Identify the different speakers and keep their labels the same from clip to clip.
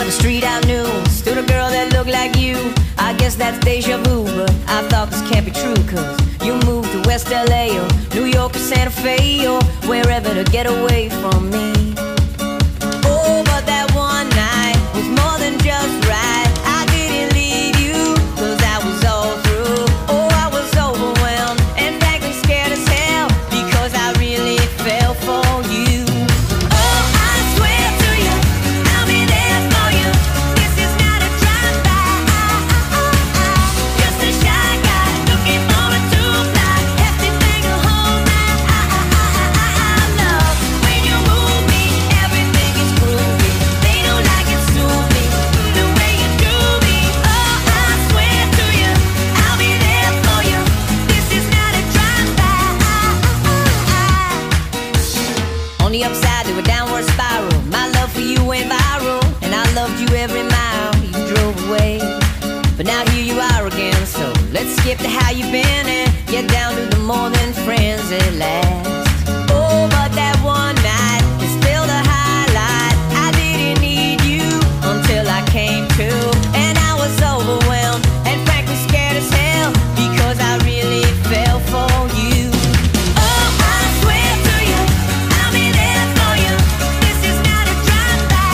Speaker 1: of the street I knew stood a girl that looked like you. I guess that's deja vu, but I thought this can't be true, cause you moved to West LA or New York or Santa Fe or wherever to get away from me. Oh, but that one night was more than just right. I didn't leave you, cause I was all through. Oh, I was overwhelmed and frankly scared as hell, because I really fell for you. Oh, I swear to you, I'll be there for you. This is not a drive-by, just a shy guy looking for a two-fly, hefty thing to hold my love. When you move me, everything is groovy. They don't like it, sue me the way you do me. Oh, I swear to you, I'll be there for you. This is not a drive-by. On the upside to a downward spiral, my love for you went viral, and I loved you every mile you drove away. But now here you are again, so let's skip to how you've been and get down to the more than friends at last. Oh, but that one night is still the highlight. I didn't need you until I came to, and I was overwhelmed and frankly scared as hell, because I really fell for you. Oh, I swear to you, I'll be there for you. This is not a drive-by,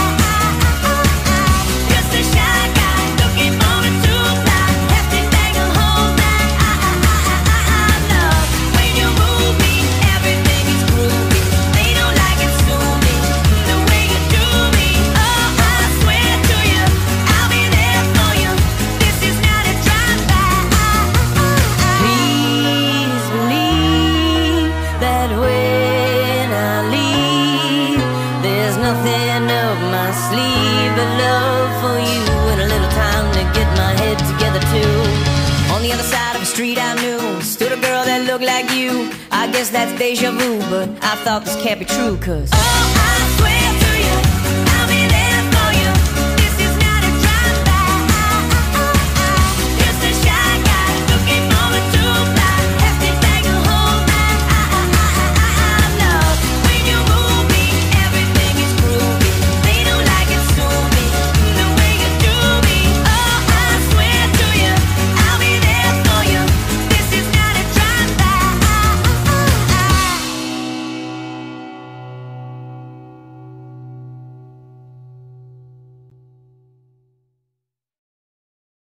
Speaker 1: just a shy guy looking for a two-fly, hefty thing to hold my love. When you move me, everything is groovy. They don't like it, sue me the way you do me. Oh, I swear to you, I'll be there for you. This is not a drive-by. Please believe that when I leave, there's nothing up my sleeve but love for you and a little time to get my head together too. On the other side of the street I knew stood a girl that looked like you. I guess that's deja vu, but I thought this can't be true, cause oh, I swear